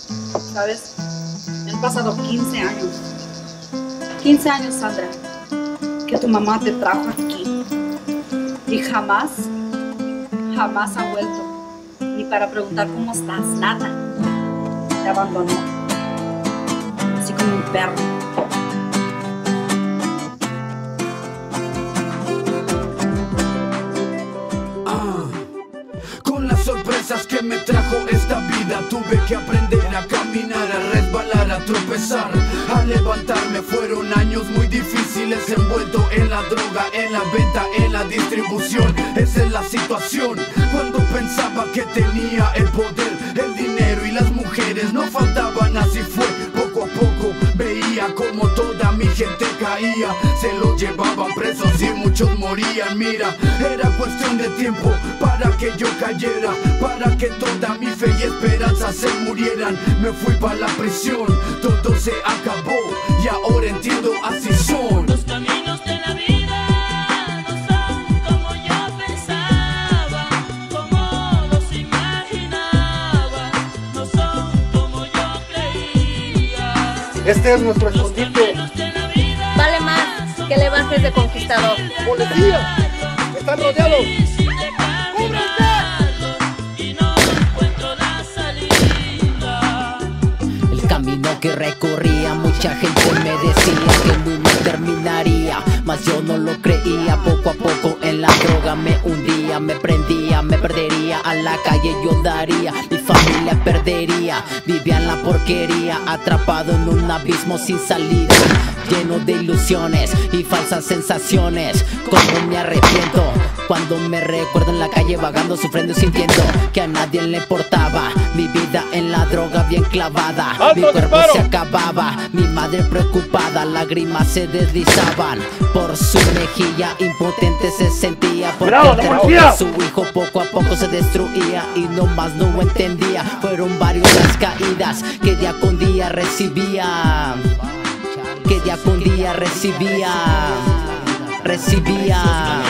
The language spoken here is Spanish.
¿Sabes? Me han pasado 15 años. 15 años, Sandra, que tu mamá te trajo aquí. Y jamás ha vuelto. Ni para preguntar cómo estás, nada. Te abandonó. Así como un perro. Con las sorpresas que me trajo esta vida, tuve que aprender a caminar, a resbalar, a tropezar, a levantarme. Fueron años muy difíciles, envuelto en la droga, en la venta, en la distribución. Esa es la situación. Cuando pensaba que tenía el poder, el dinero y las mujeres no faltaban, así fue. Poco a poco veía como toda mi gente caía, se los llevaban presos y muchos morían. Mira, era cuestión de tiempo para que yo cayera, para que toda mi fe y esperanza se murieran. Me fui para la prisión, todo se acabó y ahora entiendo, así son. Los caminos de la vida no son como yo pensaba, como los imaginaba, no son como yo creía. Este es nuestro Los escondite. caminos de la vida Vale más que le bajes de conquistador. ¡Policía! ¡Están rodeados! difícil de caminarlo y no encuentro la salida. El camino que recorría, mucha gente me decía que no terminaría, mas yo no lo creía. Poco a poco en la droga me hundía, me prendía, me perdería, a la calle yo daría, mi familia perdería, vivía en la porquería, atrapado en un abismo sin salida, lleno de ilusiones y falsas sensaciones. Como me arrepiento cuando me recuerdo en la calle vagando, sufriendo y sintiendo que a nadie le importaba, mi vida en la droga bien clavada. Mi cuerpo se acababa, mi madre preocupada, lágrimas se deslizaban por su mejilla, impotente se sentía porque el terror de su hijo poco a poco se destruía y no más no entendía. Fueron varias las caídas que día con día recibía, que día con día recibía.